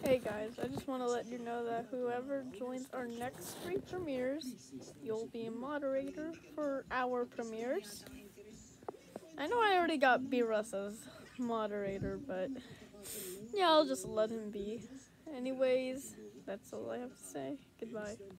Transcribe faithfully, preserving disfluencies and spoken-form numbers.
Hey guys, I just want to let you know that whoever joins our next three premieres, you'll be a moderator for our premieres. I know I already got B-Russ as moderator, but yeah, I'll just let him be. Anyways, that's all I have to say. Goodbye.